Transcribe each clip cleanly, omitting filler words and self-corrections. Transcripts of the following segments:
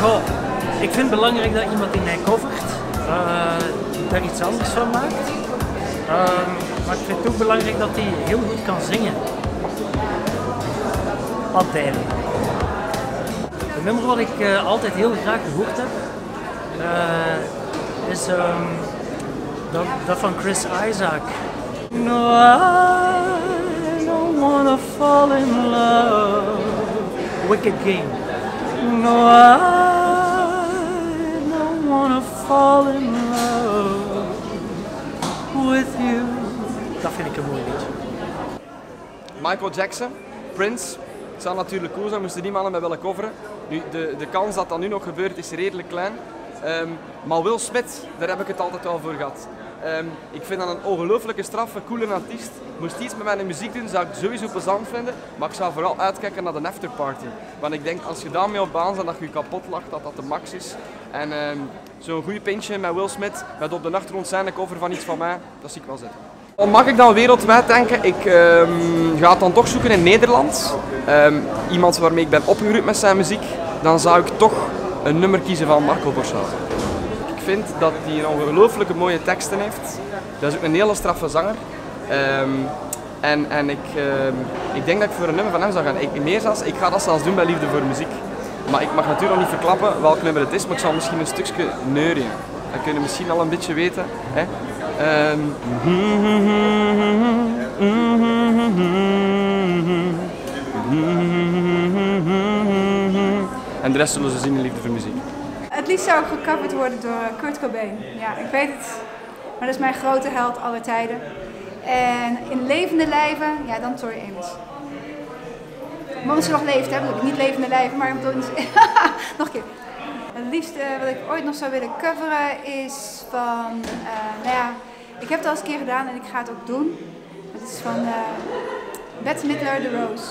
Goh, ik vind het belangrijk dat iemand die mij covert daar iets anders van maakt. Maar ik vind het ook belangrijk dat hij heel goed kan zingen. Altijd. Het nummer wat ik altijd heel graag gehoord heb, is dat van Chris Isaak. No, I don't wanna fall in love. Wicked Game. No, I don't wanna fall in love with you. Dat vind ik een mooi liedje. Michael Jackson, Prince. Het zou natuurlijk cool zijn, moesten die mannen mij willen coveren. Nu, de kans dat dat nu nog gebeurt is redelijk klein. Maar Will Smith, daar heb ik het altijd wel voor gehad. Ik vind dat een ongelooflijke straffe, coole artiest. Moest iets met mijn muziek doen, zou ik het sowieso plezant vinden. Maar ik zou vooral uitkijken naar de afterparty. Want ik denk, als je daarmee op baan bent, dat je je kapot lacht, dat dat de max is. En zo'n goede pintje met Will Smith, met op de achtergrond zijn cover van iets van mij, dat zie ik wel zitten. Mag ik dan wereldwijd denken? Ik ga het dan toch zoeken in Nederland. Iemand waarmee ik ben opgegroeid met zijn muziek. Dan zou ik toch een nummer kiezen van Marco Borsato. Ik vind dat hij een ongelooflijke mooie teksten heeft. Dat is ook een hele straffe zanger. Ik denk dat ik voor een nummer van hem zou gaan. Ik ga dat zelfs doen bij Liefde voor Muziek. Maar ik mag natuurlijk nog niet verklappen welk nummer het is, maar ik zal misschien een stukje neurien. Dan kun je misschien al een beetje weten. Hè? En de rest zullen ze zien in Liefde voor Muziek. Het liefst zou ik gecoverd worden door Kurt Cobain. Ja, ik weet het. Maar dat is mijn grote held aller tijden. En in levende lijven, ja, dan Tori Amos. Maar als ze nog leeft, hè, bedoel ik. Niet levende lijven, maar nog een keer. Het liefste wat ik ooit nog zou willen coveren is van, nou ja, ik heb het al eens een keer gedaan en ik ga het ook doen. Het is van Bette Midler, The Rose.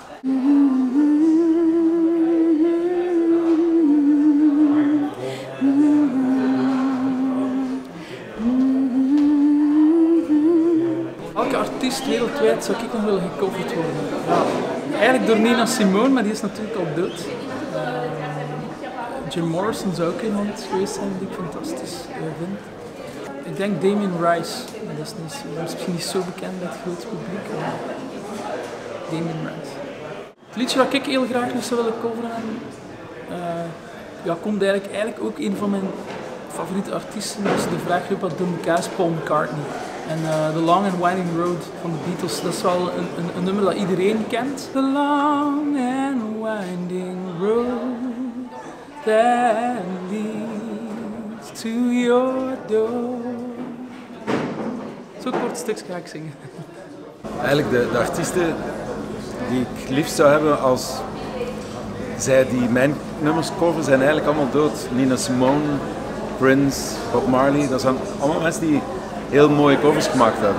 Welke artiest wereldwijd zou ik nog willen gecoverd worden? Ja, eigenlijk door Nina Simone, maar die is natuurlijk al dood. Jim Morrison zou ook iemand geweest zijn die ik fantastisch vind. Ik denk Damien Rice, dat is misschien niet zo bekend bij het grote publiek, maar Damien Rice. Het liedje wat ik heel graag nog zou willen coveren, ja, komt eigenlijk ook een van mijn favoriete artiesten. Als je de vraag hebt wat doen is Paul McCartney. En The Long and Winding Road van de Beatles, dat is wel een nummer dat iedereen kent. The Long and Winding Road that leads to your door. Zo'n kort stukje ga ik zingen. Eigenlijk de artiesten die ik liefst zou hebben als zij die mijn nummers coveren zijn eigenlijk allemaal dood. Nina Simone, Prince, Bob Marley, dat zijn allemaal mensen die heel mooie covers gemaakt hebben.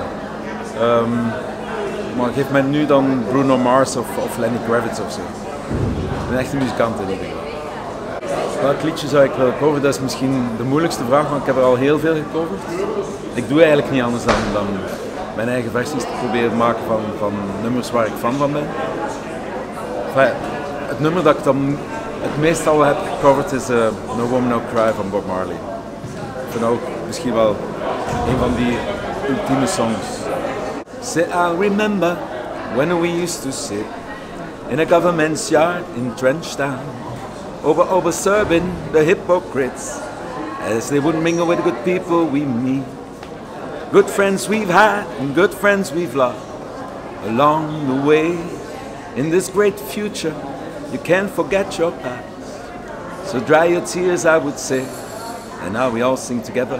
Maar geef mij nu dan Bruno Mars of Lenny Kravitz of zo. Ik ben echt een muzikant in ieder geval. Welk liedje zou ik willen coveren? Dat is misschien de moeilijkste vraag, want ik heb er al heel veel gecoverd. Ik doe eigenlijk niet anders dan mijn eigen versies te proberen te maken van nummers waar ik fan van ben. Enfin, het nummer dat ik dan het meest al heb gecoverd is No Woman No Cry van Bob Marley. Ik vind ook misschien wel een van die ultieme songs. Say I'll remember when we used to sit in a government's yard in Trenchtown, over serving the hypocrites as they wouldn't mingle with the good people we meet. Good friends we've had and good friends we've lost along the way. In this great future, you can't forget your past. So dry your tears, I would say, and now we all sing together.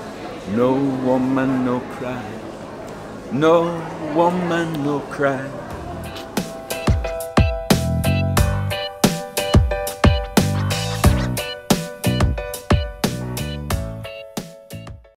No woman, no cry. No woman, no cry.